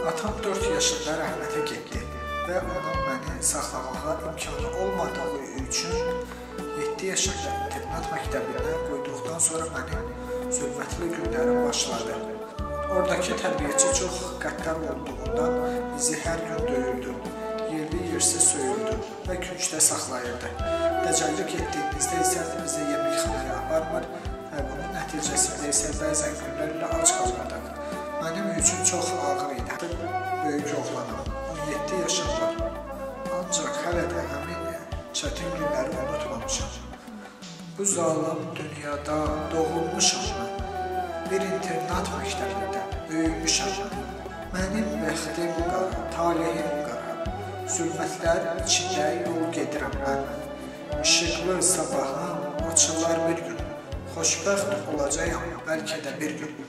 Atam 4 yaşında rəhmətə getdi və anam məni saxlamağa imkanı olmadığı üçün 7 yaşında internat məktəbinə qoyduqdan sonra mənim zülmətli günlərim başladı. Oradakı tərbiyəçi çox qəddar olduğundan bizi hər gün döyürdü, yerli-yersiz söyürdü və küncdə saxlayırdı. Təcavüz etdiyimizdə isə bizə yeməkxanaya aparmır və bunun nəticəsində isə bəzən günlərlə ac qalırdıq. Mənim üçün çox ağır idi. Böyük oğlanım, 17 yaşım var. Ancaq hələ də həmin çətin günləri unutmamışam. Bu zalım dünyada doğulmuşam mən. Bir internat məktəbində böyümüşəm. Mənim bəxtim qara, talihim qara. Zülmətlər içində yol gedirəm mən. İşıqlı sabahım açılar bir gün. Xoşbəxt olacağam bəlkə də bir gün.